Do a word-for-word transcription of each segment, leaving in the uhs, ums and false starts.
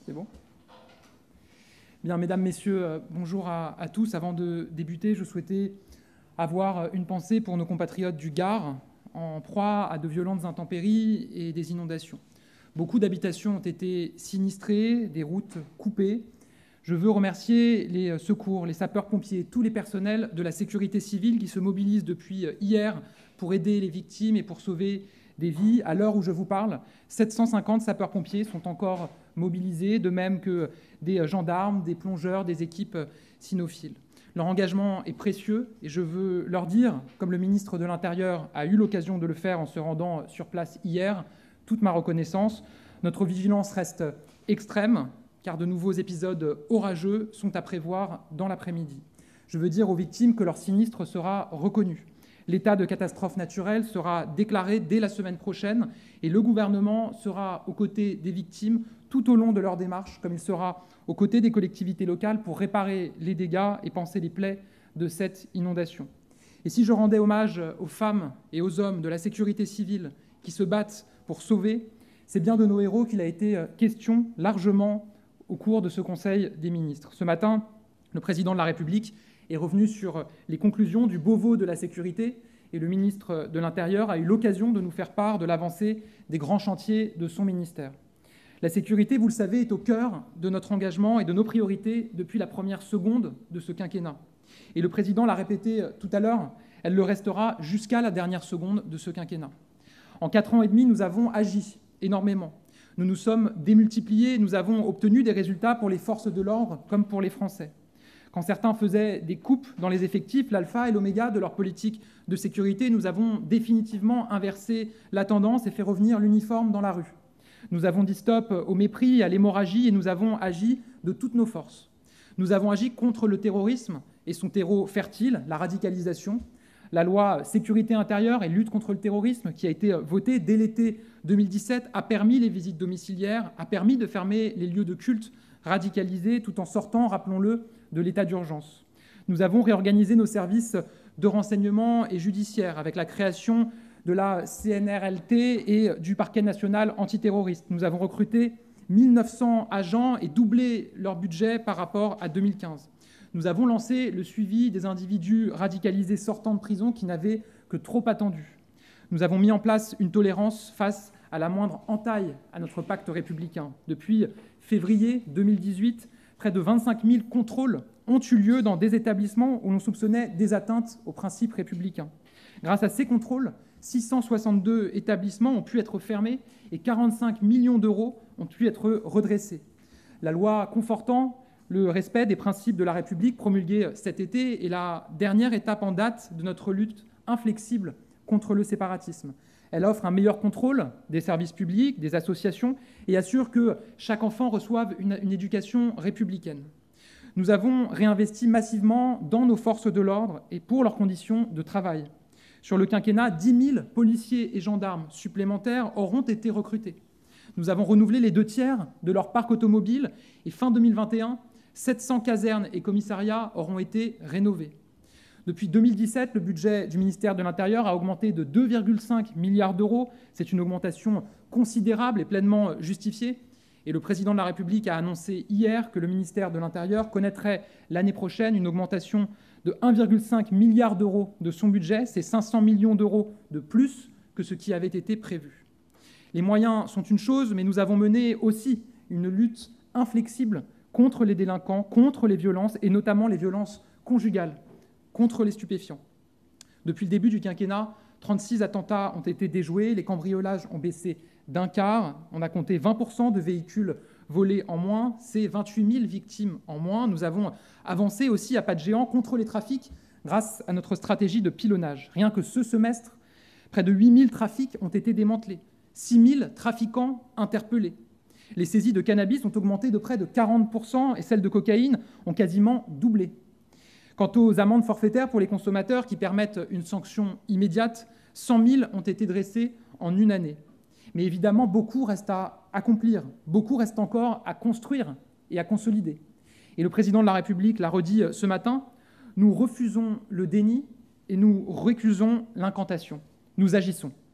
C'est bon ? Bien, mesdames, messieurs, euh, bonjour à, à tous. Avant de débuter, je souhaitais avoir une pensée pour nos compatriotes du Gard, en proie à de violentes intempéries et des inondations. Beaucoup d'habitations ont été sinistrées, des routes coupées. Je veux remercier les secours, les sapeurs-pompiers, tous les personnels de la sécurité civile qui se mobilisent depuis hier pour aider les victimes et pour sauver des vies. À l'heure où je vous parle, sept cent cinquante sapeurs-pompiers sont encore mobilisés, de même que des gendarmes, des plongeurs, des équipes cynophiles. Leur engagement est précieux et je veux leur dire, comme le ministre de l'Intérieur a eu l'occasion de le faire en se rendant sur place hier, toute ma reconnaissance. Notre vigilance reste extrême, car de nouveaux épisodes orageux sont à prévoir dans l'après-midi. Je veux dire aux victimes que leur sinistre sera reconnu. L'état de catastrophe naturelle sera déclaré dès la semaine prochaine et le gouvernement sera aux côtés des victimes tout au long de leur démarche, comme il sera aux côtés des collectivités locales pour réparer les dégâts et panser les plaies de cette inondation. Et si je rendais hommage aux femmes et aux hommes de la sécurité civile qui se battent pour sauver, c'est bien de nos héros qu'il a été question largement au cours de ce Conseil des ministres. Ce matin, le président de la République est revenu sur les conclusions du Beauvau de la sécurité et le ministre de l'Intérieur a eu l'occasion de nous faire part de l'avancée des grands chantiers de son ministère. La sécurité, vous le savez, est au cœur de notre engagement et de nos priorités depuis la première seconde de ce quinquennat. Et le président l'a répété tout à l'heure, elle le restera jusqu'à la dernière seconde de ce quinquennat. En quatre ans et demi, nous avons agi énormément. Nous nous sommes démultipliés, nous avons obtenu des résultats pour les forces de l'ordre comme pour les Français. Quand certains faisaient des coupes dans les effectifs, l'alpha et l'oméga de leur politique de sécurité, nous avons définitivement inversé la tendance et fait revenir l'uniforme dans la rue. Nous avons dit stop au mépris et à l'hémorragie et nous avons agi de toutes nos forces. Nous avons agi contre le terrorisme et son terreau fertile, la radicalisation. La loi sécurité intérieure et lutte contre le terrorisme, qui a été votée dès l'été deux mille dix-sept, a permis les visites domiciliaires, a permis de fermer les lieux de culte radicalisés tout en sortant, rappelons-le, de l'état d'urgence. Nous avons réorganisé nos services de renseignement et judiciaire avec la création de la C N R L T et du parquet national antiterroriste. Nous avons recruté mille neuf cents agents et doublé leur budget par rapport à deux mille quinze. Nous avons lancé le suivi des individus radicalisés sortant de prison qui n'avaient que trop attendu. Nous avons mis en place une tolérance face à la moindre entaille à notre pacte républicain. Depuis février deux mille dix-huit, près de vingt-cinq mille contrôles ont eu lieu dans des établissements où l'on soupçonnait des atteintes aux principes républicains. Grâce à ces contrôles, six cent soixante-deux établissements ont pu être fermés et quarante-cinq millions d'euros ont pu être redressés. La loi confortant le respect des principes de la République promulguée cet été est la dernière étape en date de notre lutte inflexible contre le séparatisme. Elle offre un meilleur contrôle des services publics, des associations et assure que chaque enfant reçoive une, une éducation républicaine. Nous avons réinvesti massivement dans nos forces de l'ordre et pour leurs conditions de travail. Sur le quinquennat, dix mille policiers et gendarmes supplémentaires auront été recrutés. Nous avons renouvelé les deux tiers de leur parc automobile et fin deux mille vingt et un, sept cents casernes et commissariats auront été rénovés. Depuis deux mille dix-sept, le budget du ministère de l'Intérieur a augmenté de deux virgule cinq milliards d'euros. C'est une augmentation considérable et pleinement justifiée. Et le président de la République a annoncé hier que le ministère de l'Intérieur connaîtrait l'année prochaine une augmentation de un virgule cinq milliard d'euros de son budget. C'est cinq cents millions d'euros de plus que ce qui avait été prévu. Les moyens sont une chose, mais nous avons mené aussi une lutte inflexible contre les délinquants, contre les violences, et notamment les violences conjugales, contre les stupéfiants. Depuis le début du quinquennat, trente-six attentats ont été déjoués, les cambriolages ont baissé d'un quart, on a compté vingt pour cent de véhicules volés en moins, c'est vingt-huit mille victimes en moins. Nous avons avancé aussi à pas de géant contre les trafics grâce à notre stratégie de pilonnage. Rien que ce semestre, près de huit mille trafics ont été démantelés, six mille trafiquants interpellés. Les saisies de cannabis ont augmenté de près de quarante pour cent et celles de cocaïne ont quasiment doublé. Quant aux amendes forfaitaires pour les consommateurs qui permettent une sanction immédiate, cent mille ont été dressées en une année. Mais évidemment, beaucoup reste à accomplir, beaucoup reste encore à construire et à consolider. Et le président de la République l'a redit ce matin, nous refusons le déni et nous récusons l'incantation. Nous agissons.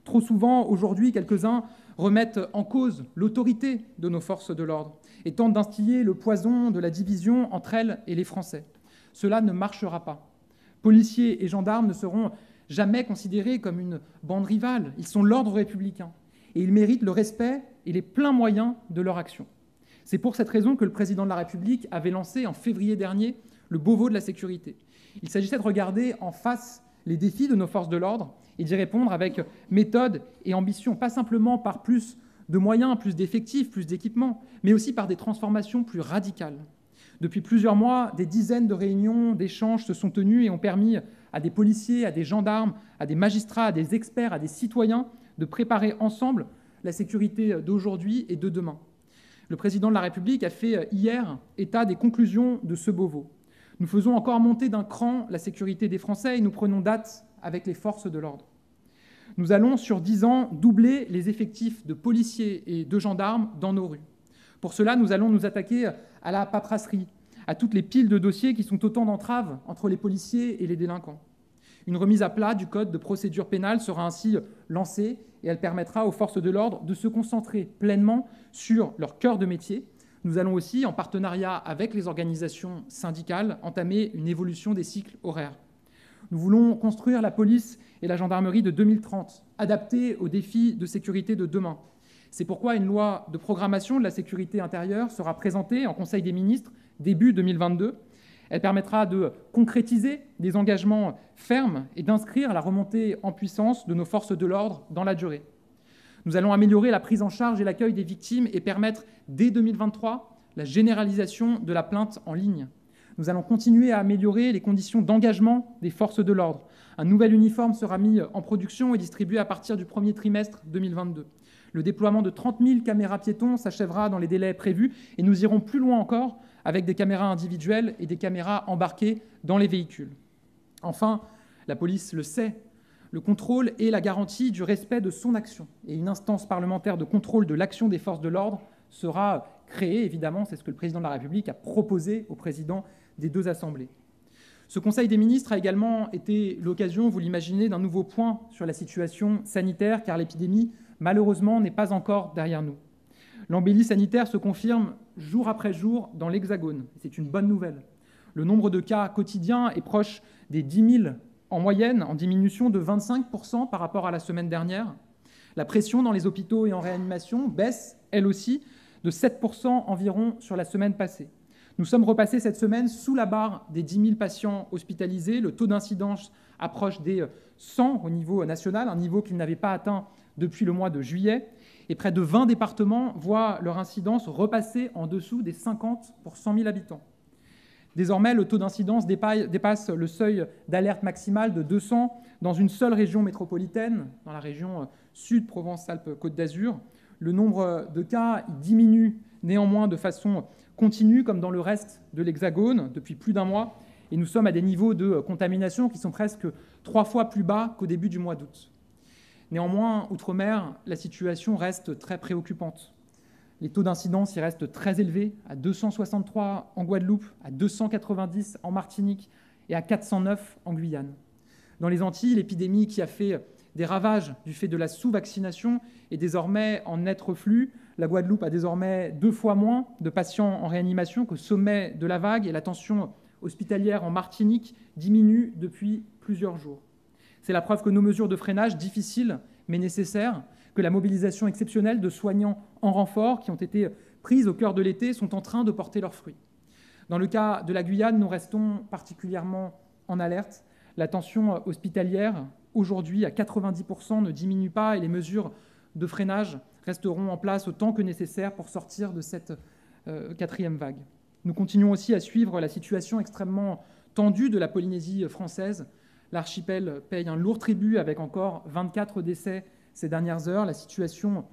Trop souvent, aujourd'hui, quelques-uns remettent en cause l'autorité de nos forces de l'ordre et tentent d'instiller le poison de la division entre elles et les Français. Cela ne marchera pas. Policiers et gendarmes ne seront jamais considérés comme une bande rivale. Ils sont l'ordre républicain et ils méritent le respect et les pleins moyens de leur action. C'est pour cette raison que le Président de la République avait lancé en février dernier le Beauvau de la sécurité. Il s'agissait de regarder en face les défis de nos forces de l'ordre et d'y répondre avec méthode et ambition, pas simplement par plus de moyens, plus d'effectifs, plus d'équipements, mais aussi par des transformations plus radicales. Depuis plusieurs mois, des dizaines de réunions, d'échanges se sont tenus et ont permis à des policiers, à des gendarmes, à des magistrats, à des experts, à des citoyens de préparer ensemble la sécurité d'aujourd'hui et de demain. Le Président de la République a fait hier état des conclusions de ce Beauvau. Nous faisons encore monter d'un cran la sécurité des Français et nous prenons date avec les forces de l'ordre. Nous allons, sur dix ans, doubler les effectifs de policiers et de gendarmes dans nos rues. Pour cela, nous allons nous attaquer à la paperasserie, à toutes les piles de dossiers qui sont autant d'entraves entre les policiers et les délinquants. Une remise à plat du code de procédure pénale sera ainsi lancée et elle permettra aux forces de l'ordre de se concentrer pleinement sur leur cœur de métier. Nous allons aussi, en partenariat avec les organisations syndicales, entamer une évolution des cycles horaires. Nous voulons construire la police et la gendarmerie de deux mille trente, adaptée aux défis de sécurité de demain. C'est pourquoi une loi de programmation de la sécurité intérieure sera présentée en Conseil des ministres début deux mille vingt-deux. Elle permettra de concrétiser des engagements fermes et d'inscrire la remontée en puissance de nos forces de l'ordre dans la durée. Nous allons améliorer la prise en charge et l'accueil des victimes et permettre, dès deux mille vingt-trois, la généralisation de la plainte en ligne. Nous allons continuer à améliorer les conditions d'engagement des forces de l'ordre. Un nouvel uniforme sera mis en production et distribué à partir du premier trimestre deux mille vingt-deux. Le déploiement de trente mille caméras piétons s'achèvera dans les délais prévus et nous irons plus loin encore avec des caméras individuelles et des caméras embarquées dans les véhicules. Enfin, la police le sait, le contrôle est la garantie du respect de son action. Et une instance parlementaire de contrôle de l'action des forces de l'ordre sera créée, évidemment, c'est ce que le Président de la République a proposé au président des deux assemblées. Ce Conseil des ministres a également été l'occasion, vous l'imaginez, d'un nouveau point sur la situation sanitaire, car l'épidémie, malheureusement, n'est pas encore derrière nous. L'embellie sanitaire se confirme jour après jour dans l'Hexagone. C'est une bonne nouvelle. Le nombre de cas quotidiens est proche des dix mille en moyenne, en diminution de vingt-cinq pour cent par rapport à la semaine dernière. La pression dans les hôpitaux et en réanimation baisse, elle aussi, de sept pour cent environ sur la semaine passée. Nous sommes repassés cette semaine sous la barre des dix mille patients hospitalisés. Le taux d'incidence approche des cent au niveau national, un niveau qu'il n'avait pas atteint depuis le mois de juillet. Et près de vingt départements voient leur incidence repasser en dessous des cinquante pour cent mille habitants. Désormais, le taux d'incidence dépasse le seuil d'alerte maximale de deux cents dans une seule région métropolitaine, dans la région Sud Provence-Alpes-Côte d'Azur. Le nombre de cas diminue néanmoins de façon continue, comme dans le reste de l'Hexagone, depuis plus d'un mois, et nous sommes à des niveaux de contamination qui sont presque trois fois plus bas qu'au début du mois d'août. Néanmoins, outre-mer, la situation reste très préoccupante. Les taux d'incidence y restent très élevés, à deux cent soixante-trois en Guadeloupe, à deux cent quatre-vingt-dix en Martinique et à quatre cent neuf en Guyane. Dans les Antilles, l'épidémie qui a fait des ravages du fait de la sous-vaccination est désormais en net reflux. La Guadeloupe a désormais deux fois moins de patients en réanimation qu'au sommet de la vague et la tension hospitalière en Martinique diminue depuis plusieurs jours. C'est la preuve que nos mesures de freinage, difficiles mais nécessaires, que la mobilisation exceptionnelle de soignants en renfort qui ont été prises au cœur de l'été sont en train de porter leurs fruits. Dans le cas de la Guyane, nous restons particulièrement en alerte. La tension hospitalière, aujourd'hui à quatre-vingt-dix pour cent, ne diminue pas et les mesures de freinage resteront en place autant que nécessaire pour sortir de cette euh, quatrième vague. Nous continuons aussi à suivre la situation extrêmement tendue de la Polynésie française. L'archipel paye un lourd tribut avec encore vingt-quatre décès ces dernières heures. La situation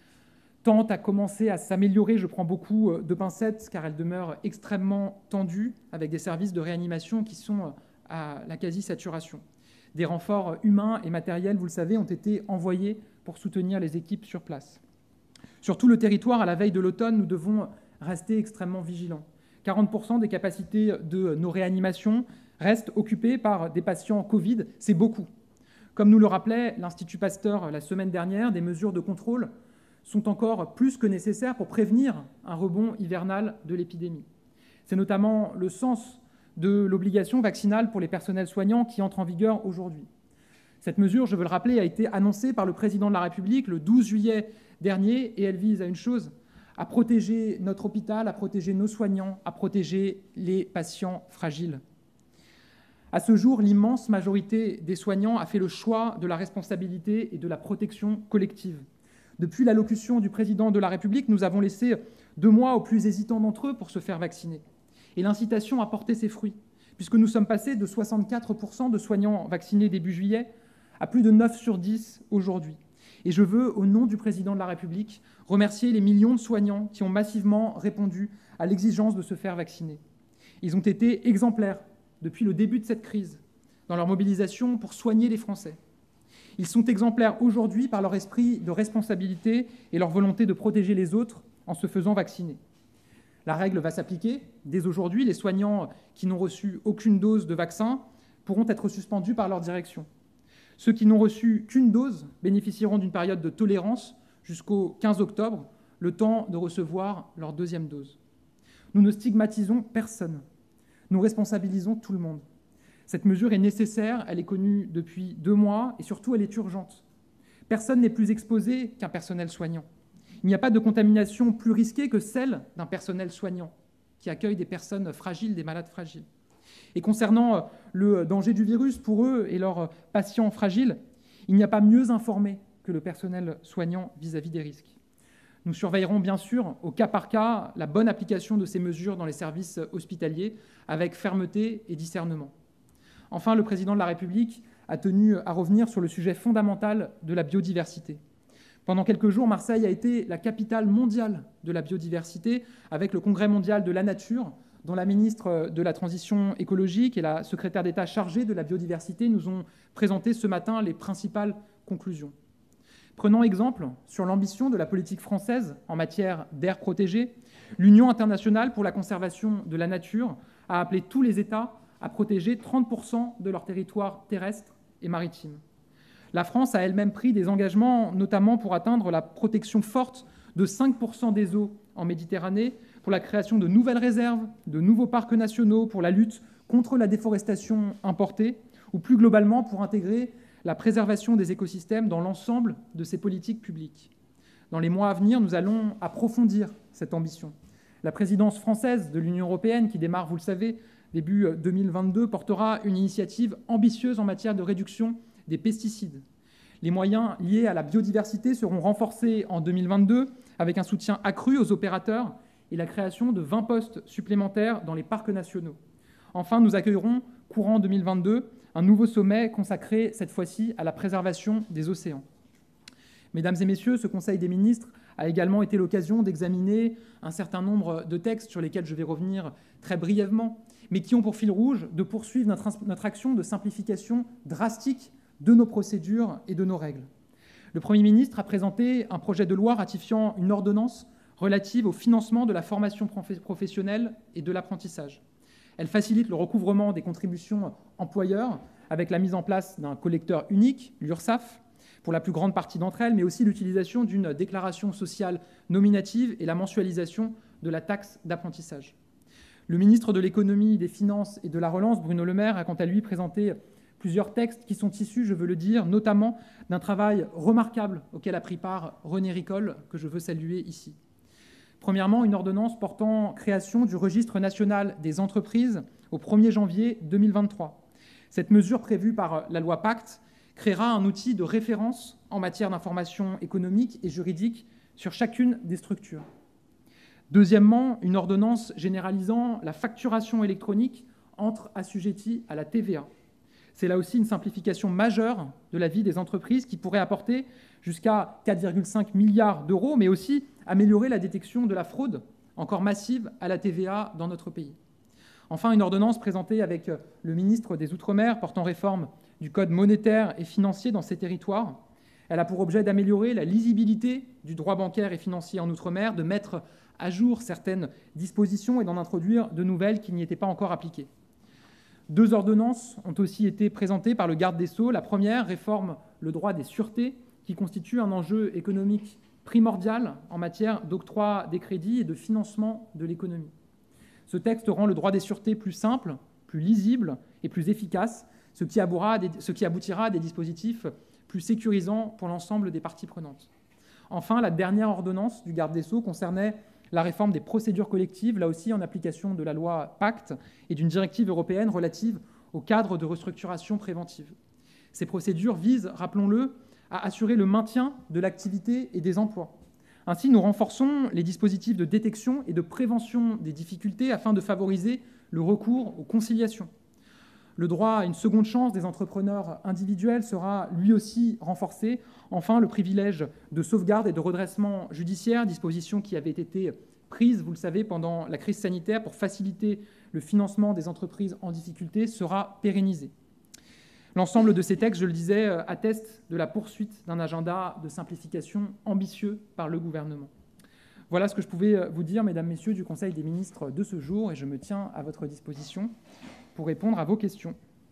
tente à commencer à s'améliorer. Je prends beaucoup de pincettes car elle demeure extrêmement tendue avec des services de réanimation qui sont à la quasi-saturation. Des renforts humains et matériels, vous le savez, ont été envoyés pour soutenir les équipes sur place. Sur tout le territoire, à la veille de l'automne, nous devons rester extrêmement vigilants. quarante pour cent des capacités de nos réanimations restent occupées par des patients Covid. C'est beaucoup. Comme nous le rappelait l'Institut Pasteur la semaine dernière, des mesures de contrôle sont encore plus que nécessaires pour prévenir un rebond hivernal de l'épidémie. C'est notamment le sens de l'obligation vaccinale pour les personnels soignants qui entre en vigueur aujourd'hui. Cette mesure, je veux le rappeler, a été annoncée par le Président de la République le douze juillet dernier et elle vise à une chose, à protéger notre hôpital, à protéger nos soignants, à protéger les patients fragiles. À ce jour, l'immense majorité des soignants a fait le choix de la responsabilité et de la protection collective. Depuis l'allocution du Président de la République, nous avons laissé deux mois aux plus hésitants d'entre eux pour se faire vacciner. Et l'incitation a porté ses fruits, puisque nous sommes passés de soixante-quatre pour cent de soignants vaccinés début juillet à plus de neuf sur dix aujourd'hui. Et je veux, au nom du Président de la République, remercier les millions de soignants qui ont massivement répondu à l'exigence de se faire vacciner. Ils ont été exemplaires depuis le début de cette crise dans leur mobilisation pour soigner les Français. Ils sont exemplaires aujourd'hui par leur esprit de responsabilité et leur volonté de protéger les autres en se faisant vacciner. La règle va s'appliquer. Dès aujourd'hui, les soignants qui n'ont reçu aucune dose de vaccin pourront être suspendus par leur direction. Ceux qui n'ont reçu qu'une dose bénéficieront d'une période de tolérance jusqu'au quinze octobre, le temps de recevoir leur deuxième dose. Nous ne stigmatisons personne. Nous responsabilisons tout le monde. Cette mesure est nécessaire, elle est connue depuis deux mois et surtout elle est urgente. Personne n'est plus exposé qu'un personnel soignant. Il n'y a pas de contamination plus risquée que celle d'un personnel soignant qui accueille des personnes fragiles, des malades fragiles. Et concernant le danger du virus pour eux et leurs patients fragiles, il n'y a pas mieux informé que le personnel soignant vis-à-vis des risques. Nous surveillerons bien sûr, au cas par cas, la bonne application de ces mesures dans les services hospitaliers, avec fermeté et discernement. Enfin, le Président de la République a tenu à revenir sur le sujet fondamental de la biodiversité. Pendant quelques jours, Marseille a été la capitale mondiale de la biodiversité, avec le Congrès mondial de la nature, dont la ministre de la Transition écologique et la secrétaire d'État chargée de la biodiversité nous ont présenté ce matin les principales conclusions. Prenant exemple sur l'ambition de la politique française en matière d'air protégé, l'Union internationale pour la conservation de la nature a appelé tous les États à protéger trente pour cent de leur territoire terrestre et maritime. La France a elle-même pris des engagements, notamment pour atteindre la protection forte de cinq pour cent des eaux en Méditerranée, pour la création de nouvelles réserves, de nouveaux parcs nationaux, pour la lutte contre la déforestation importée, ou plus globalement pour intégrer la préservation des écosystèmes dans l'ensemble de ces politiques publiques. Dans les mois à venir, nous allons approfondir cette ambition. La présidence française de l'Union européenne, qui démarre, vous le savez, début deux mille vingt-deux, portera une initiative ambitieuse en matière de réduction des pesticides. Les moyens liés à la biodiversité seront renforcés en deux mille vingt-deux avec un soutien accru aux opérateurs et la création de vingt postes supplémentaires dans les parcs nationaux. Enfin, nous accueillerons, courant deux mille vingt-deux, un nouveau sommet consacré cette fois-ci à la préservation des océans. Mesdames et messieurs, ce Conseil des ministres a également été l'occasion d'examiner un certain nombre de textes sur lesquels je vais revenir très brièvement, mais qui ont pour fil rouge de poursuivre notre, notre action de simplification drastique de nos procédures et de nos règles. Le Premier ministre a présenté un projet de loi ratifiant une ordonnance relative au financement de la formation professionnelle et de l'apprentissage. Elle facilite le recouvrement des contributions employeurs avec la mise en place d'un collecteur unique, l'URSSAF, pour la plus grande partie d'entre elles, mais aussi l'utilisation d'une déclaration sociale nominative et la mensualisation de la taxe d'apprentissage. Le ministre de l'Économie, des Finances et de la Relance, Bruno Le Maire, a quant à lui présenté plusieurs textes qui sont issus, je veux le dire, notamment d'un travail remarquable auquel a pris part René Ricol, que je veux saluer ici. Premièrement, une ordonnance portant création du registre national des entreprises au premier janvier deux mille vingt-trois. Cette mesure prévue par la loi Pacte créera un outil de référence en matière d'information économique et juridique sur chacune des structures. Deuxièmement, une ordonnance généralisant la facturation électronique entre assujettis à la T V A. C'est là aussi une simplification majeure de la vie des entreprises qui pourrait apporter jusqu'à quatre virgule cinq milliards d'euros, mais aussi améliorer la détection de la fraude, encore massive, à la T V A dans notre pays. Enfin, une ordonnance présentée avec le ministre des Outre-mer portant réforme du code monétaire et financier dans ces territoires. Elle a pour objet d'améliorer la lisibilité du droit bancaire et financier en Outre-mer, de mettre à jour certaines dispositions et d'en introduire de nouvelles qui n'y étaient pas encore appliquées. Deux ordonnances ont aussi été présentées par le garde des Sceaux. La première réforme le droit des sûretés, qui constitue un enjeu économique primordial en matière d'octroi des crédits et de financement de l'économie. Ce texte rend le droit des sûretés plus simple, plus lisible et plus efficace, ce qui aboutira à des, ce qui aboutira à des dispositifs plus sécurisants pour l'ensemble des parties prenantes. Enfin, la dernière ordonnance du garde des Sceaux concernait la réforme des procédures collectives, là aussi en application de la loi Pacte et d'une directive européenne relative au cadre de restructuration préventive. Ces procédures visent, rappelons-le, à assurer le maintien de l'activité et des emplois. Ainsi, nous renforçons les dispositifs de détection et de prévention des difficultés afin de favoriser le recours aux conciliations. Le droit à une seconde chance des entrepreneurs individuels sera lui aussi renforcé. Enfin, le privilège de sauvegarde et de redressement judiciaire, disposition qui avait été prise, vous le savez, pendant la crise sanitaire pour faciliter le financement des entreprises en difficulté, sera pérennisé. L'ensemble de ces textes, je le disais, atteste de la poursuite d'un agenda de simplification ambitieux par le gouvernement. Voilà ce que je pouvais vous dire, mesdames, messieurs, du Conseil des ministres de ce jour, et je me tiens à votre disposition pour répondre à vos questions.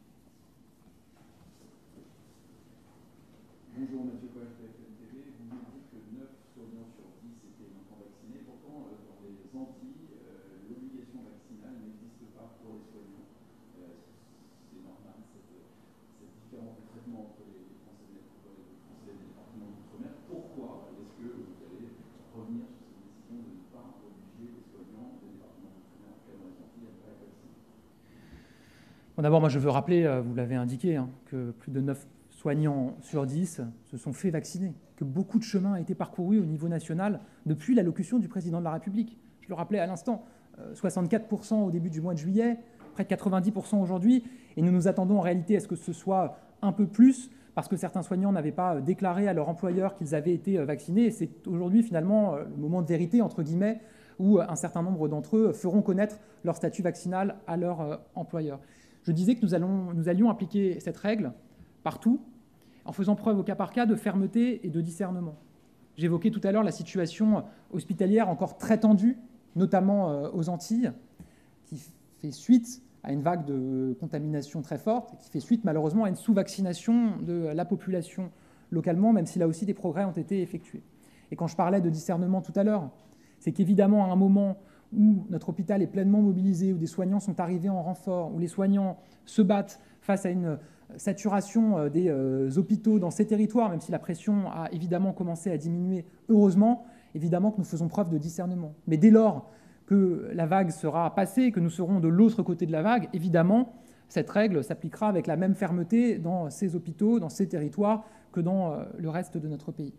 Bonjour, Mathieu Cohen, T F M T V. Vous nous dites que neuf soignants sur dix étaient maintenant vaccinés. Pourtant, euh, dans les Antilles, euh, l'obligation vaccinale n'existe pas pour les soignants. Euh, c'est normal, cette, cette différence de traitement entre les Français et les Français des départements d'outre-mer. Pourquoi est-ce que vous allez revenir sur cette décision de ne pas obliger les soignants des départements d'outre-mer, en tout cas dans les Antilles, à ne pas être vaccinés? Bon, d'abord, moi, je veux rappeler, vous l'avez indiqué, hein, que plus de neuf soignants sur dix se sont fait vacciner, que beaucoup de chemin a été parcouru au niveau national depuis l'allocution du président de la République. Je le rappelais à l'instant, soixante-quatre pour cent au début du mois de juillet, près de quatre-vingt-dix pour cent aujourd'hui, et nous nous attendons en réalité à ce que ce soit un peu plus, parce que certains soignants n'avaient pas déclaré à leur employeur qu'ils avaient été vaccinés, et c'est aujourd'hui finalement le moment de vérité, entre guillemets, où un certain nombre d'entre eux feront connaître leur statut vaccinal à leur employeur. Je disais que nous, allons, nous allions appliquer cette règle partout, en faisant preuve au cas par cas de fermeté et de discernement. J'évoquais tout à l'heure la situation hospitalière encore très tendue, notamment aux Antilles, qui fait suite à une vague de contamination très forte, et qui fait suite malheureusement à une sous-vaccination de la population localement, même si là aussi des progrès ont été effectués. Et quand je parlais de discernement tout à l'heure, c'est qu'évidemment à un moment où notre hôpital est pleinement mobilisé, où des soignants sont arrivés en renfort, où les soignants se battent face à une saturation des euh, hôpitaux dans ces territoires, même si la pression a évidemment commencé à diminuer, heureusement, évidemment que nous faisons preuve de discernement. Mais dès lors que la vague sera passée, que nous serons de l'autre côté de la vague, évidemment, cette règle s'appliquera avec la même fermeté dans ces hôpitaux, dans ces territoires, que dans euh, le reste de notre pays.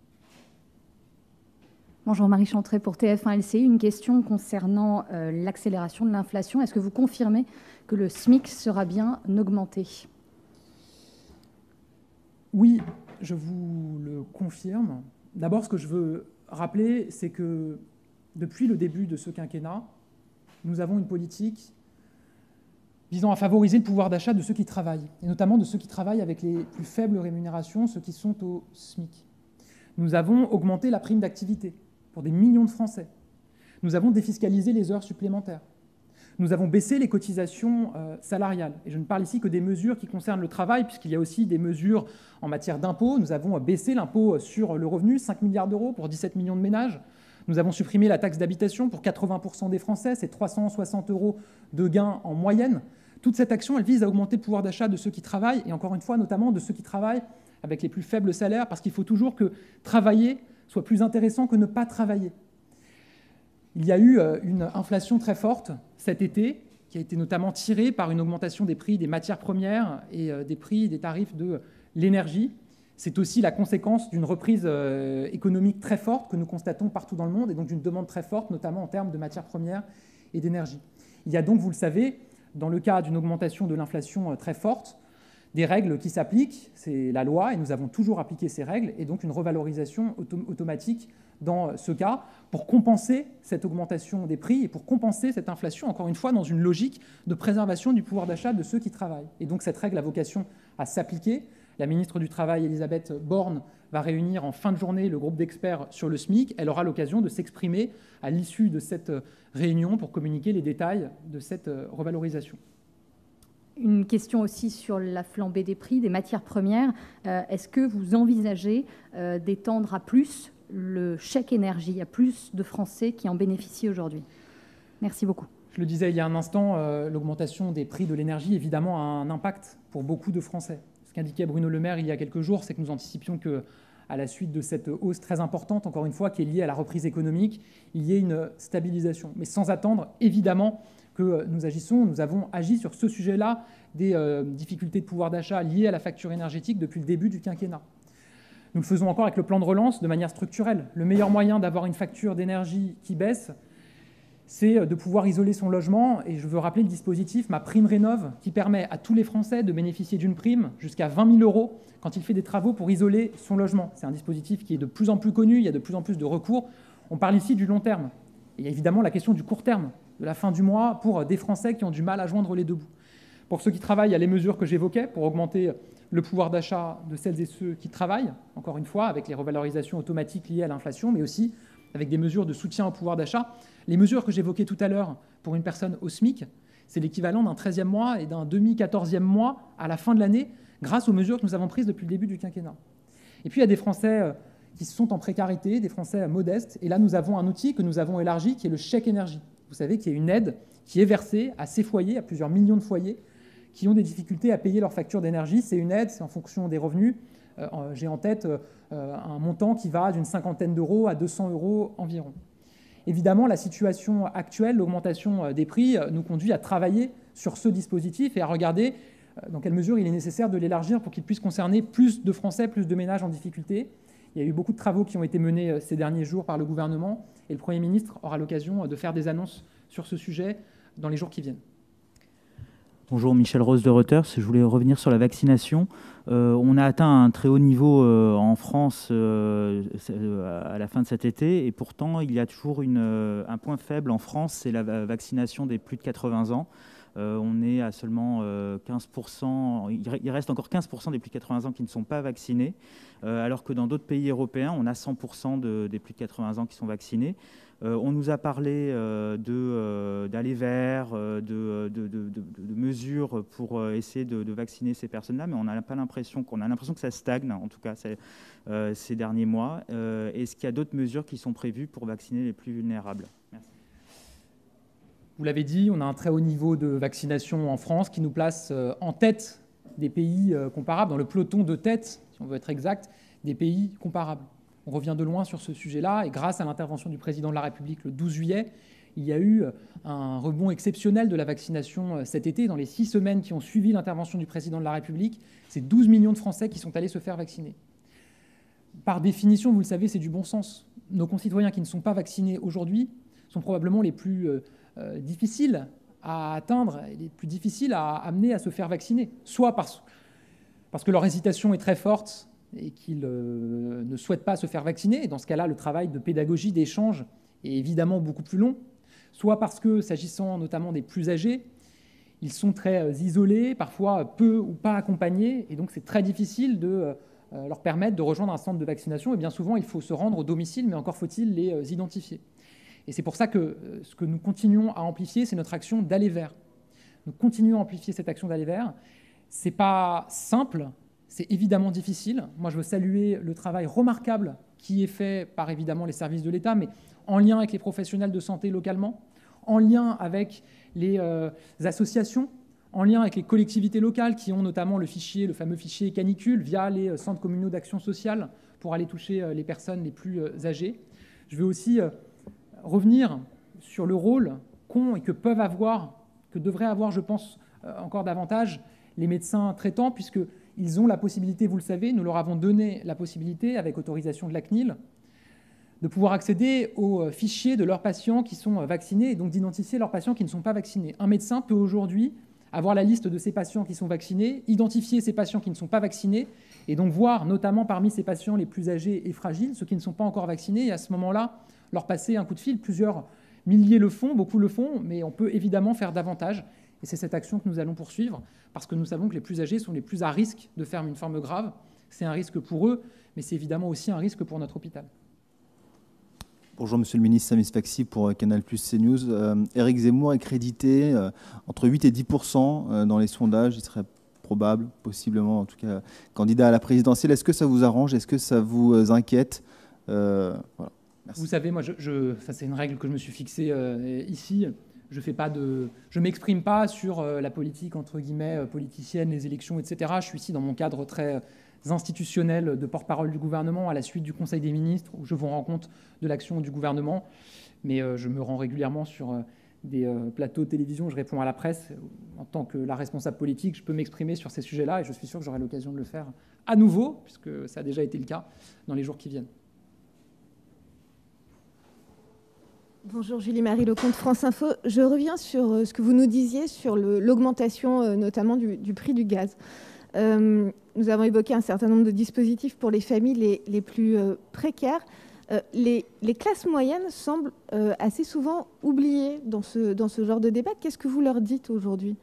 Bonjour, Marie Chantrey pour T F un L C I. Une question concernant euh, l'accélération de l'inflation. Est-ce que vous confirmez que le SMIC sera bien augmenté ? Oui, je vous le confirme. D'abord, ce que je veux rappeler, c'est que depuis le début de ce quinquennat, nous avons une politique visant à favoriser le pouvoir d'achat de ceux qui travaillent, et notamment de ceux qui travaillent avec les plus faibles rémunérations, ceux qui sont au SMIC. Nous avons augmenté la prime d'activité pour des millions de Français. Nous avons défiscalisé les heures supplémentaires. Nous avons baissé les cotisations euh, salariales. Et je ne parle ici que des mesures qui concernent le travail, puisqu'il y a aussi des mesures en matière d'impôts. Nous avons baissé l'impôt sur le revenu, cinq milliards d'euros pour dix-sept millions de ménages. Nous avons supprimé la taxe d'habitation pour quatre-vingts pour cent des Français, c'est trois cent soixante euros de gains en moyenne. Toute cette action, elle vise à augmenter le pouvoir d'achat de ceux qui travaillent, et encore une fois, notamment de ceux qui travaillent avec les plus faibles salaires, parce qu'il faut toujours que travailler soit plus intéressant que ne pas travailler. Il y a eu une inflation très forte cet été, qui a été notamment tirée par une augmentation des prix des matières premières et des prix des tarifs de l'énergie. C'est aussi la conséquence d'une reprise économique très forte que nous constatons partout dans le monde, et donc d'une demande très forte, notamment en termes de matières premières et d'énergie. Il y a donc, vous le savez, dans le cas d'une augmentation de l'inflation très forte, des règles qui s'appliquent, c'est la loi, et nous avons toujours appliqué ces règles, et donc une revalorisation autom- automatique dans ce cas, pour compenser cette augmentation des prix et pour compenser cette inflation, encore une fois, dans une logique de préservation du pouvoir d'achat de ceux qui travaillent. Et donc cette règle a vocation à s'appliquer. La ministre du Travail, Elisabeth Borne, va réunir en fin de journée le groupe d'experts sur le SMIC. Elle aura l'occasion de s'exprimer à l'issue de cette réunion pour communiquer les détails de cette revalorisation. Une question aussi sur la flambée des prix des matières premières. Euh, Est-ce que vous envisagez euh, d'étendre à plus le chèque énergie, à plus de Français qui en bénéficient aujourd'hui? Merci beaucoup. Je le disais il y a un instant, euh, l'augmentation des prix de l'énergie, évidemment, a un impact pour beaucoup de Français. Ce qu'indiquait Bruno Le Maire il y a quelques jours, c'est que nous anticipions qu'à la suite de cette hausse très importante, encore une fois, qui est liée à la reprise économique, il y ait une stabilisation. Mais sans attendre, évidemment, que nous agissons. Nous avons agi sur ce sujet-là des euh, difficultés de pouvoir d'achat liées à la facture énergétique depuis le début du quinquennat. Nous le faisons encore avec le plan de relance de manière structurelle. Le meilleur moyen d'avoir une facture d'énergie qui baisse, c'est de pouvoir isoler son logement. Et je veux rappeler le dispositif MaPrimeRénov', qui permet à tous les Français de bénéficier d'une prime jusqu'à vingt mille euros quand il fait des travaux pour isoler son logement. C'est un dispositif qui est de plus en plus connu, il y a de plus en plus de recours. On parle ici du long terme. Et il y a évidemment la question du court terme, de la fin du mois, pour des Français qui ont du mal à joindre les deux bouts. Pour ceux qui travaillent, il y a les mesures que j'évoquais pour augmenter le pouvoir d'achat de celles et ceux qui travaillent, encore une fois, avec les revalorisations automatiques liées à l'inflation, mais aussi avec des mesures de soutien au pouvoir d'achat. Les mesures que j'évoquais tout à l'heure pour une personne au SMIC, c'est l'équivalent d'un treizième mois et d'un demi-quatorzième mois à la fin de l'année, grâce aux mesures que nous avons prises depuis le début du quinquennat. Et puis, il y a des Français qui sont en précarité, des Français modestes, et là, nous avons un outil que nous avons élargi, qui est le chèque énergie. Vous savez qu'il y a une aide qui est versée à ces foyers, à plusieurs millions de foyers, qui ont des difficultés à payer leurs factures d'énergie. C'est une aide, c'est en fonction des revenus. Euh, J'ai en tête euh, un montant qui va d'une cinquantaine d'euros à deux cents euros environ. Évidemment, la situation actuelle, l'augmentation des prix, nous conduit à travailler sur ce dispositif et à regarder dans quelle mesure il est nécessaire de l'élargir pour qu'il puisse concerner plus de Français, plus de ménages en difficulté. Il y a eu beaucoup de travaux qui ont été menés ces derniers jours par le gouvernement et le Premier ministre aura l'occasion de faire des annonces sur ce sujet dans les jours qui viennent. Bonjour, Michel Rose de Reuters. Je voulais revenir sur la vaccination. Euh, on a atteint un très haut niveau euh, en France euh, à la fin de cet été, et pourtant il y a toujours une, euh, un point faible en France, c'est la vaccination des plus de quatre-vingts ans. Euh, on est à seulement euh, quinze pour cent, il reste encore quinze pour cent des plus de quatre-vingts ans qui ne sont pas vaccinés, euh, alors que dans d'autres pays européens, on a cent pour cent de, des plus de quatre-vingts ans qui sont vaccinés. Euh, on nous a parlé euh, euh, d'aller vers, euh, de, de, de, de, de mesures pour euh, essayer de, de vacciner ces personnes-là, mais on n'a pas l'impression qu'on a l'impression que ça stagne, en tout cas euh, ces derniers mois. Euh, Est-ce qu'il y a d'autres mesures qui sont prévues pour vacciner les plus vulnérables? Merci. Vous l'avez dit, on a un très haut niveau de vaccination en France qui nous place en tête des pays comparables, dans le peloton de tête, si on veut être exact, des pays comparables. On revient de loin sur ce sujet-là et grâce à l'intervention du président de la République le douze juillet, il y a eu un rebond exceptionnel de la vaccination cet été. Dans les six semaines qui ont suivi l'intervention du président de la République, c'est douze millions de Français qui sont allés se faire vacciner. Par définition, vous le savez, c'est du bon sens. Nos concitoyens qui ne sont pas vaccinés aujourd'hui sont probablement les plus euh, difficiles à atteindre et les plus difficiles à amener à se faire vacciner, soit parce, parce que leur hésitation est très forte et qu'ils euh, ne souhaitent pas se faire vacciner, et dans ce cas-là, le travail de pédagogie, d'échange est évidemment beaucoup plus long, soit parce que, s'agissant notamment des plus âgés, ils sont très euh, isolés, parfois peu ou pas accompagnés, et donc c'est très difficile de euh, leur permettre de rejoindre un centre de vaccination, et bien souvent, il faut se rendre au domicile, mais encore faut-il les euh, identifier. Et c'est pour ça que euh, ce que nous continuons à amplifier, c'est notre action d'aller vers. Nous continuons à amplifier cette action d'aller vers. Ce n'est pas simple, c'est évidemment difficile. Moi, je veux saluer le travail remarquable qui est fait par évidemment les services de l'État, mais en lien avec les professionnels de santé localement, en lien avec les euh, associations, en lien avec les collectivités locales qui ont notamment le fichier, le fameux fichier canicule, via les euh, centres communaux d'action sociale pour aller toucher euh, les personnes les plus euh, âgées. Je veux aussi euh, revenir sur le rôle qu'ont et que peuvent avoir, que devraient avoir, je pense, euh, encore davantage les médecins traitants, puisque ils ont la possibilité, vous le savez, nous leur avons donné la possibilité, avec autorisation de la C N I L, de pouvoir accéder aux fichiers de leurs patients qui sont vaccinés et donc d'identifier leurs patients qui ne sont pas vaccinés. Un médecin peut aujourd'hui avoir la liste de ces patients qui sont vaccinés, identifier ces patients qui ne sont pas vaccinés et donc voir notamment parmi ces patients les plus âgés et fragiles, ceux qui ne sont pas encore vaccinés, et à ce moment-là, leur passer un coup de fil. Plusieurs milliers le font, beaucoup le font, mais on peut évidemment faire davantage. Et c'est cette action que nous allons poursuivre, parce que nous savons que les plus âgés sont les plus à risque de faire une forme grave. C'est un risque pour eux, mais c'est évidemment aussi un risque pour notre hôpital. Bonjour Monsieur le Ministre, Samis Faxi pour Canal plus CNews. Euh, Éric Zemmour est crédité euh, entre huit et dix pour cent euh, dans les sondages. Il serait probable, possiblement en tout cas, candidat à la présidentielle. Est-ce que ça vous arrange? Est-ce que ça vous inquiète? euh, voilà. Merci. Vous savez, moi, je, je, ça c'est une règle que je me suis fixée euh, ici. Je fais pas de, je m'exprime pas sur euh, la politique entre guillemets euh, politicienne, les élections, et cetera. Je suis ici dans mon cadre très institutionnel de porte-parole du gouvernement à la suite du Conseil des ministres où je vous rends compte de l'action du gouvernement. Mais euh, je me rends régulièrement sur euh, des euh, plateaux de télévision, je réponds à la presse. En tant que la responsable politique, je peux m'exprimer sur ces sujets-là et je suis sûr que j'aurai l'occasion de le faire à nouveau, puisque ça a déjà été le cas dans les jours qui viennent. Bonjour, Julie-Marie Lecomte, France Info. Je reviens sur ce que vous nous disiez sur l'augmentation notamment du, du prix du gaz. Euh, nous avons évoqué un certain nombre de dispositifs pour les familles les, les plus euh, précaires. Euh, les, les classes moyennes semblent euh, assez souvent oubliées dans ce, dans ce genre de débat. Qu'est-ce que vous leur dites aujourd'hui?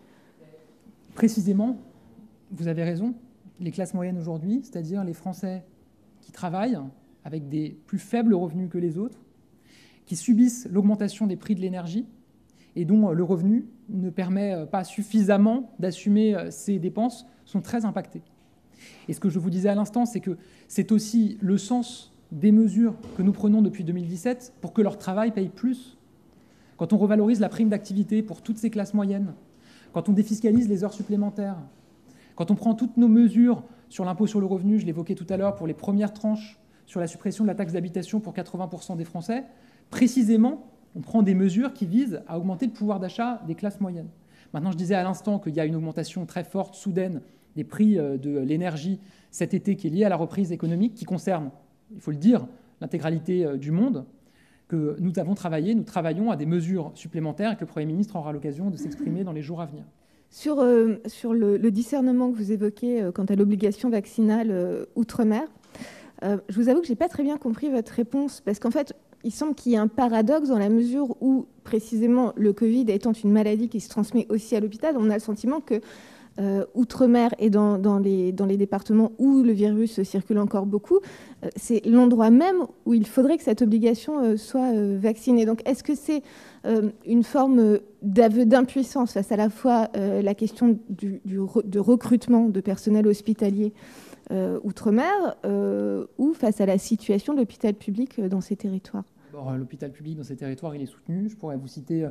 Précisément, vous avez raison. Les classes moyennes aujourd'hui, c'est-à-dire les Français qui travaillent avec des plus faibles revenus que les autres, qui subissent l'augmentation des prix de l'énergie et dont le revenu ne permet pas suffisamment d'assumer ces dépenses, sont très impactés. Et ce que je vous disais à l'instant, c'est que c'est aussi le sens des mesures que nous prenons depuis deux mille dix-sept pour que leur travail paye plus. Quand on revalorise la prime d'activité pour toutes ces classes moyennes, quand on défiscalise les heures supplémentaires, quand on prend toutes nos mesures sur l'impôt sur le revenu, je l'évoquais tout à l'heure, pour les premières tranches, sur la suppression de la taxe d'habitation pour quatre-vingts pour cent des Français, précisément, on prend des mesures qui visent à augmenter le pouvoir d'achat des classes moyennes. Maintenant, je disais à l'instant qu'il y a une augmentation très forte, soudaine, des prix de l'énergie cet été qui est liée à la reprise économique, qui concerne, il faut le dire, l'intégralité du monde, que nous avons travaillé, nous travaillons à des mesures supplémentaires et que le Premier ministre aura l'occasion de s'exprimer dans les jours à venir. Sur, euh, sur le, le discernement que vous évoquez euh, quant à l'obligation vaccinale euh, outre-mer, euh, je vous avoue que je n'ai pas très bien compris votre réponse, parce qu'en fait, il semble qu'il y ait un paradoxe dans la mesure où, précisément, le Covid étant une maladie qui se transmet aussi à l'hôpital, on a le sentiment que euh, outre-mer et dans, dans, les, dans les départements où le virus circule encore beaucoup, euh, c'est l'endroit même où il faudrait que cette obligation euh, soit euh, vaccinée. Donc, est-ce que c'est euh, une forme d'aveu d'impuissance face à la fois euh, la question du, du, de recrutement de personnel hospitalier euh, outre-mer euh, ou face à la situation de l'hôpital public dans ces territoires? L'hôpital public dans ces territoires, il est soutenu. Je pourrais vous citer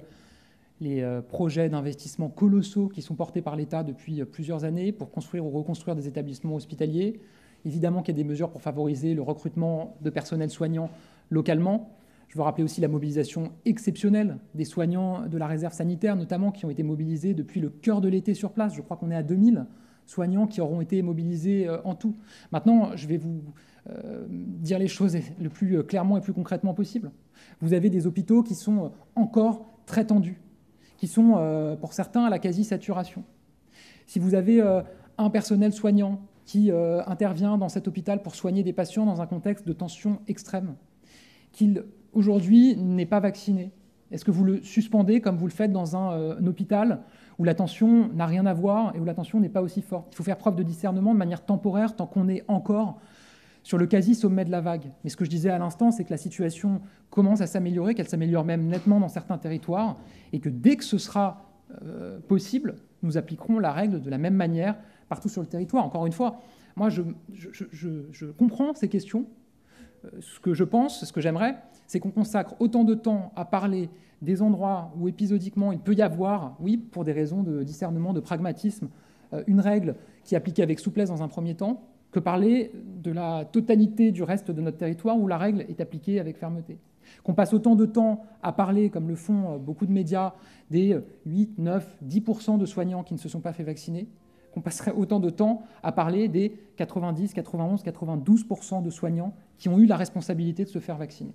les projets d'investissement colossaux qui sont portés par l'État depuis plusieurs années pour construire ou reconstruire des établissements hospitaliers. Évidemment qu'il y a des mesures pour favoriser le recrutement de personnel soignant localement. Je veux rappeler aussi la mobilisation exceptionnelle des soignants de la réserve sanitaire, notamment, qui ont été mobilisés depuis le cœur de l'été sur place. Je crois qu'on est à deux mille soignants qui auront été mobilisés en tout. Maintenant, je vais vous euh, dire les choses le plus clairement et plus concrètement possible. Vous avez des hôpitaux qui sont encore très tendus, qui sont, euh, pour certains, à la quasi-saturation. Si vous avez euh, un personnel soignant qui euh, intervient dans cet hôpital pour soigner des patients dans un contexte de tension extrême, qu'il, aujourd'hui, n'est pas vacciné, est-ce que vous le suspendez comme vous le faites dans un, euh, un hôpital où la tension n'a rien à voir et où la tension n'est pas aussi forte? Il faut faire preuve de discernement de manière temporaire tant qu'on est encore sur le quasi-sommet de la vague. Mais ce que je disais à l'instant, c'est que la situation commence à s'améliorer, qu'elle s'améliore même nettement dans certains territoires, et que dès que ce sera euh, possible, nous appliquerons la règle de la même manière partout sur le territoire. Encore une fois, moi, je, je, je, je comprends ces questions. Euh, ce que je pense, ce que j'aimerais, c'est qu'on consacre autant de temps à parler des endroits où épisodiquement il peut y avoir, oui, pour des raisons de discernement, de pragmatisme, euh, une règle qui est appliquée avec souplesse dans un premier temps, que parler de la totalité du reste de notre territoire où la règle est appliquée avec fermeté. Qu'on passe autant de temps à parler, comme le font beaucoup de médias, des huit, neuf, dix pour cent de soignants qui ne se sont pas fait vacciner, qu'on passerait autant de temps à parler des quatre-vingt-dix, quatre-vingt-onze, quatre-vingt-douze pour cent de soignants qui ont eu la responsabilité de se faire vacciner.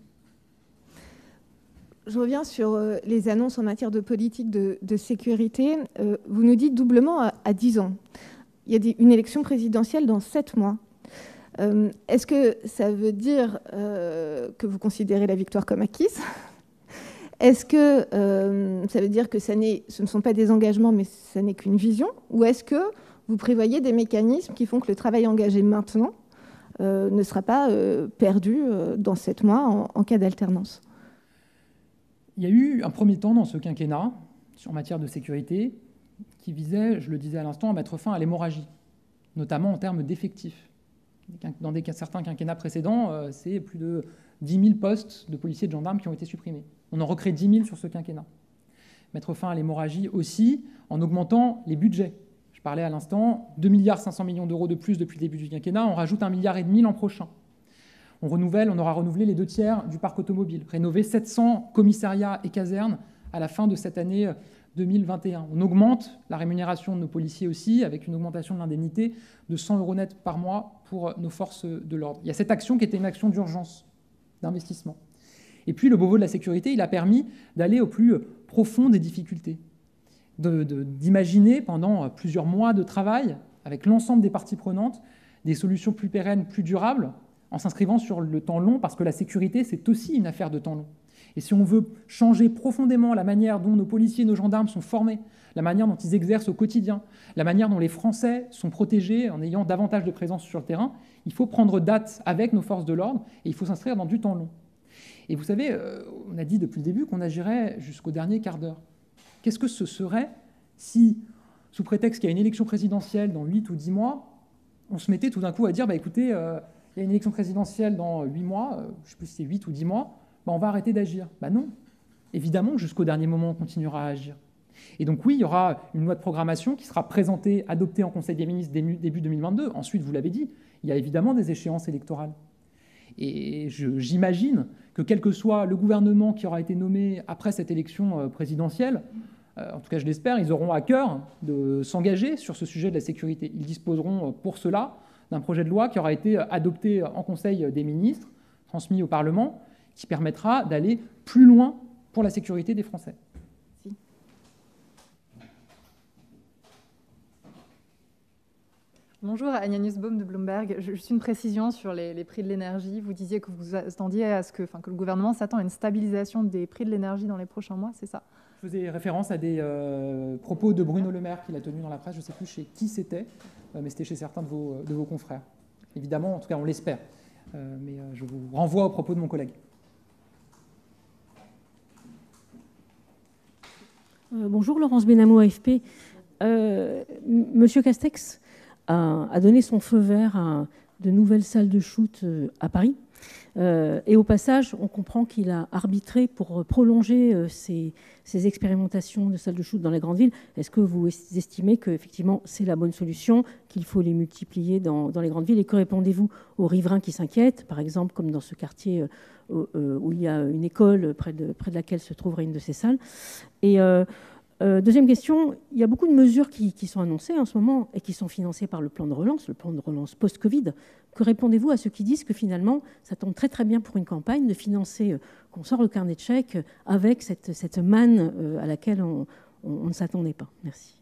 Je reviens sur les annonces en matière de politique de, de sécurité. Vous nous dites doublement à, à dix ans. Il y a des, une élection présidentielle dans sept mois. Euh, Est-ce que ça veut dire euh, que vous considérez la victoire comme acquise? Est-ce que euh, ça veut dire que ça ce ne sont pas des engagements, mais ça n'est qu'une vision? Ou est-ce que vous prévoyez des mécanismes qui font que le travail engagé maintenant euh, ne sera pas euh, perdu euh, dans sept mois en, en cas d'alternance? Il y a eu un premier temps dans ce quinquennat, en matière de sécurité, qui visait, je le disais à l'instant, à mettre fin à l'hémorragie, notamment en termes d'effectifs. Dans des, certains quinquennats précédents, euh, c'est plus de dix mille postes de policiers et de gendarmes qui ont été supprimés. On en recrée dix mille sur ce quinquennat. Mettre fin à l'hémorragie aussi en augmentant les budgets. Je parlais à l'instant, deux milliards cinq cents millions d'euros de plus depuis le début du quinquennat, on rajoute un milliard et demi l'an prochain. On renouvelle, on aura renouvelé les deux tiers du parc automobile, rénové sept cents commissariats et casernes à la fin de cette année deux mille vingt et un. On augmente la rémunération de nos policiers aussi, avec une augmentation de l'indemnité de cent euros net par mois pour nos forces de l'ordre. Il y a cette action qui était une action d'urgence, d'investissement. Et puis le Beauvau de la sécurité, il a permis d'aller au plus profond des difficultés, de, de, d'imaginer pendant plusieurs mois de travail, avec l'ensemble des parties prenantes, des solutions plus pérennes, plus durables, en s'inscrivant sur le temps long, parce que la sécurité, c'est aussi une affaire de temps long. Et si on veut changer profondément la manière dont nos policiers et nos gendarmes sont formés, la manière dont ils exercent au quotidien, la manière dont les Français sont protégés en ayant davantage de présence sur le terrain, il faut prendre date avec nos forces de l'ordre et il faut s'inscrire dans du temps long. Et vous savez, on a dit depuis le début qu'on agirait jusqu'au dernier quart d'heure. Qu'est-ce que ce serait si, sous prétexte qu'il y a une élection présidentielle dans huit ou dix mois, on se mettait tout d'un coup à dire bah, « écoutez, euh, il y a une élection présidentielle dans huit mois, euh, je ne sais plus si c'est huit ou dix mois, bah, on va arrêter d'agir. » Ben non. Évidemment, jusqu'au dernier moment, on continuera à agir. Et donc oui, il y aura une loi de programmation qui sera présentée, adoptée en Conseil des ministres début deux mille vingt-deux. Ensuite, vous l'avez dit, il y a évidemment des échéances électorales. Et je, j'imagine que quel que soit le gouvernement qui aura été nommé après cette élection présidentielle, euh, en tout cas je l'espère, ils auront à cœur de s'engager sur ce sujet de la sécurité. Ils disposeront pour cela d'un projet de loi qui aura été adopté en Conseil des ministres, transmis au Parlement, qui permettra d'aller plus loin pour la sécurité des Français. Merci. Bonjour, Anya Nussbaum de Bloomberg. Juste une précision sur les, les prix de l'énergie. Vous disiez que vous attendiez à ce que, enfin, que le gouvernement s'attend à une stabilisation des prix de l'énergie dans les prochains mois, c'est ça? Je faisais référence à des euh, propos de Bruno Le Maire qu'il a tenus dans la presse. Je ne sais plus chez qui c'était, euh, mais c'était chez certains de vos, de vos confrères. Évidemment, en tout cas, on l'espère. Euh, mais euh, je vous renvoie aux propos de mon collègue. Euh, bonjour, Laurence Benamou, A F P. Euh, Monsieur Castex a, a donné son feu vert à de nouvelles salles de shoot à Paris. Euh, et au passage, on comprend qu'il a arbitré pour prolonger euh, ces, ces expérimentations de salles de shoot dans les grandes villes. Est-ce que vous estimez qu'effectivement c'est la bonne solution, qu'il faut les multiplier dans, dans les grandes villes? Et que répondez-vous aux riverains qui s'inquiètent, par exemple comme dans ce quartier euh, euh, où il y a une école près de, près de laquelle se trouverait une de ces salles? Et euh, Euh, deuxième question, il y a beaucoup de mesures qui, qui sont annoncées en ce moment et qui sont financées par le plan de relance, le plan de relance post-Covid. Que répondez-vous à ceux qui disent que finalement, ça tombe très très bien pour une campagne de financer, euh, qu'on sort le carnet de chèques avec cette, cette manne euh, à laquelle on, on, on ne s'attendait pas? Merci.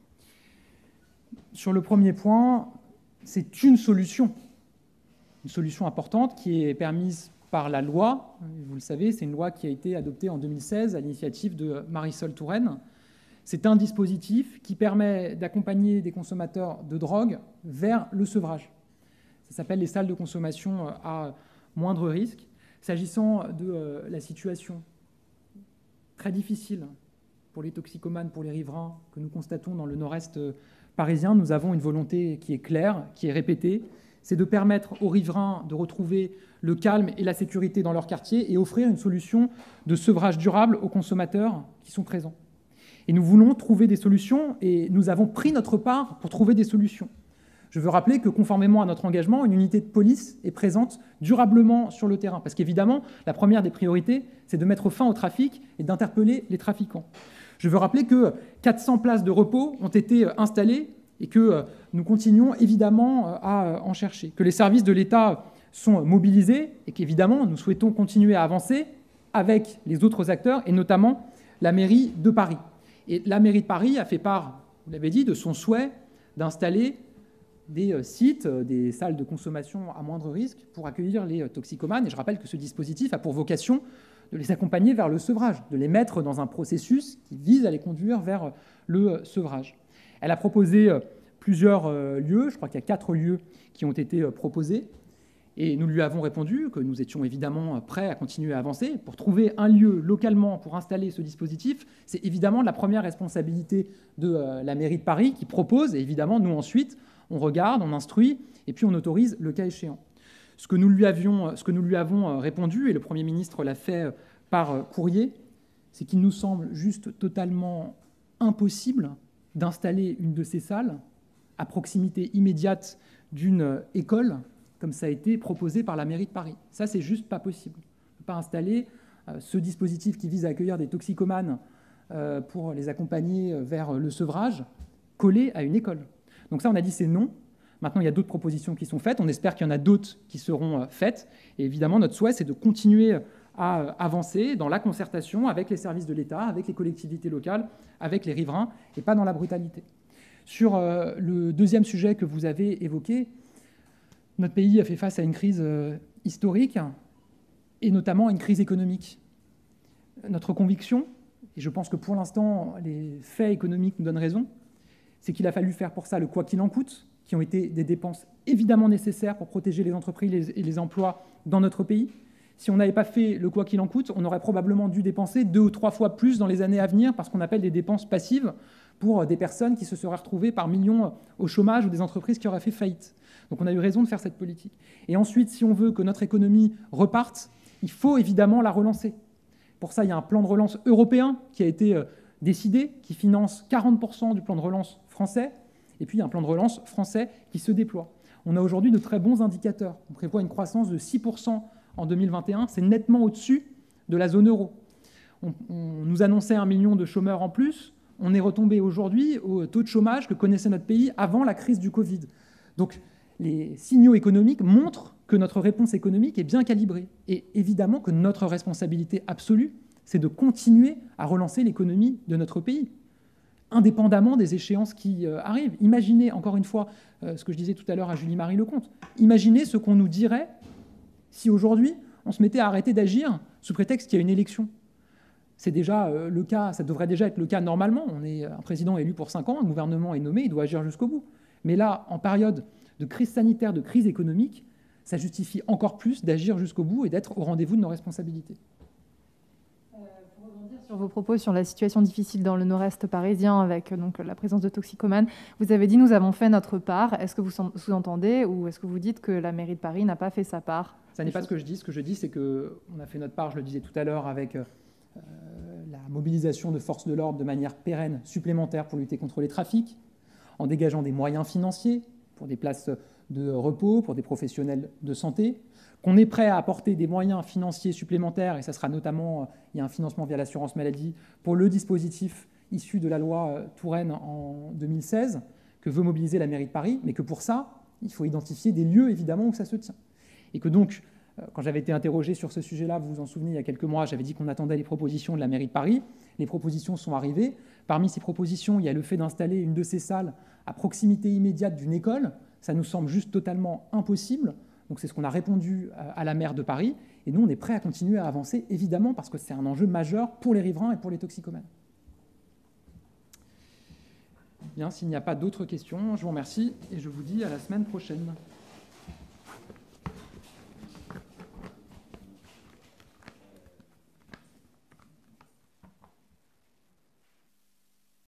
Sur le premier point, c'est une solution, une solution importante qui est permise par la loi. Vous le savez, c'est une loi qui a été adoptée en deux mille seize à l'initiative de Marisol Touraine. C'est un dispositif qui permet d'accompagner des consommateurs de drogue vers le sevrage. Ça s'appelle les salles de consommation à moindre risque. S'agissant de la situation très difficile pour les toxicomanes, pour les riverains que nous constatons dans le nord-est parisien, nous avons une volonté qui est claire, qui est répétée, c'est de permettre aux riverains de retrouver le calme et la sécurité dans leur quartier et offrir une solution de sevrage durable aux consommateurs qui sont présents. Et nous voulons trouver des solutions et nous avons pris notre part pour trouver des solutions. Je veux rappeler que, conformément à notre engagement, une unité de police est présente durablement sur le terrain. Parce qu'évidemment, la première des priorités, c'est de mettre fin au trafic et d'interpeller les trafiquants. Je veux rappeler que quatre cents places de repos ont été installées et que nous continuons évidemment à en chercher. Que les services de l'État sont mobilisés et qu'évidemment, nous souhaitons continuer à avancer avec les autres acteurs et notamment la mairie de Paris. Et la mairie de Paris a fait part, vous l'avez dit, de son souhait d'installer des sites, des salles de consommation à moindre risque pour accueillir les toxicomanes. Et je rappelle que ce dispositif a pour vocation de les accompagner vers le sevrage, de les mettre dans un processus qui vise à les conduire vers le sevrage. Elle a proposé plusieurs lieux, je crois qu'il y a quatre lieux qui ont été proposés. Et nous lui avons répondu que nous étions évidemment prêts à continuer à avancer. Pour trouver un lieu localement pour installer ce dispositif, c'est évidemment la première responsabilité de euh, la mairie de Paris qui propose, et évidemment, nous ensuite, on regarde, on instruit, et puis on autorise le cas échéant. Ce que nous lui, avions, ce que nous lui avons répondu, et le Premier ministre l'a fait par courrier, c'est qu'il nous semble juste totalement impossible d'installer une de ces salles à proximité immédiate d'une école, comme ça a été proposé par la mairie de Paris. Ça, c'est juste pas possible. On ne peut pas installer euh, ce dispositif qui vise à accueillir des toxicomanes euh, pour les accompagner vers le sevrage, collé à une école. Donc ça, on a dit c'est non. Maintenant, il y a d'autres propositions qui sont faites. On espère qu'il y en a d'autres qui seront euh, faites. Et évidemment, notre souhait, c'est de continuer à euh, avancer dans la concertation avec les services de l'État, avec les collectivités locales, avec les riverains, et pas dans la brutalité. Sur euh, le deuxième sujet que vous avez évoqué, notre pays a fait face à une crise euh, historique et notamment à une crise économique. Notre conviction, et je pense que pour l'instant les faits économiques nous donnent raison, c'est qu'il a fallu faire pour ça le quoi qu'il en coûte, qui ont été des dépenses évidemment nécessaires pour protéger les entreprises et les emplois dans notre pays. Si on n'avait pas fait le quoi qu'il en coûte, on aurait probablement dû dépenser deux ou trois fois plus dans les années à venir par ce qu'on appelle des dépenses passives pour des personnes qui se seraient retrouvées par millions au chômage ou des entreprises qui auraient fait faillite. Donc on a eu raison de faire cette politique. Et ensuite, si on veut que notre économie reparte, il faut évidemment la relancer. Pour ça, il y a un plan de relance européen qui a été décidé, qui finance quarante pour cent du plan de relance français, et puis il y a un plan de relance français qui se déploie. On a aujourd'hui de très bons indicateurs. On prévoit une croissance de six pour cent en deux mille vingt et un, c'est nettement au-dessus de la zone euro. On, on nous annonçait un million de chômeurs en plus, on est retombé aujourd'hui au taux de chômage que connaissait notre pays avant la crise du Covid. Donc les signaux économiques montrent que notre réponse économique est bien calibrée. Et évidemment que notre responsabilité absolue, c'est de continuer à relancer l'économie de notre pays, indépendamment des échéances qui euh, arrivent. Imaginez, encore une fois, euh, ce que je disais tout à l'heure à Julie-Marie Lecomte, imaginez ce qu'on nous dirait si aujourd'hui on se mettait à arrêter d'agir sous prétexte qu'il y a une élection. C'est déjà euh, le cas, ça devrait déjà être le cas normalement. On est un président élu pour cinq ans, un gouvernement est nommé, il doit agir jusqu'au bout. Mais là, en période de crise sanitaire, de crise économique, ça justifie encore plus d'agir jusqu'au bout et d'être au rendez-vous de nos responsabilités. Euh, pour rebondir sur vos propos sur la situation difficile dans le nord-est parisien avec donc, la présence de toxicomanes, vous avez dit « nous avons fait notre part ». Est-ce que vous sous-entendez ou est-ce que vous dites que la mairie de Paris n'a pas fait sa part? Ça n'est pas ce que je dis. Ce que je dis, c'est qu'on a fait notre part, je le disais tout à l'heure, avec euh, la mobilisation de forces de l'ordre de manière pérenne, supplémentaire pour lutter contre les trafics, en dégageant des moyens financiers pour des places de repos, pour des professionnels de santé, qu'on est prêt à apporter des moyens financiers supplémentaires, et ça sera notamment, il y a un financement via l'assurance maladie, pour le dispositif issu de la loi Touraine en deux mille seize, que veut mobiliser la mairie de Paris, mais que pour ça, il faut identifier des lieux, évidemment, où ça se tient. Et que donc, quand j'avais été interrogé sur ce sujet-là, vous vous en souvenez, il y a quelques mois, j'avais dit qu'on attendait les propositions de la mairie de Paris. Les propositions sont arrivées. Parmi ces propositions, il y a le fait d'installer une de ces salles à proximité immédiate d'une école. Ça nous semble juste totalement impossible. Donc c'est ce qu'on a répondu à la maire de Paris. Et nous, on est prêt à continuer à avancer, évidemment, parce que c'est un enjeu majeur pour les riverains et pour les toxicomanes. Bien, s'il n'y a pas d'autres questions, je vous remercie et je vous dis à la semaine prochaine.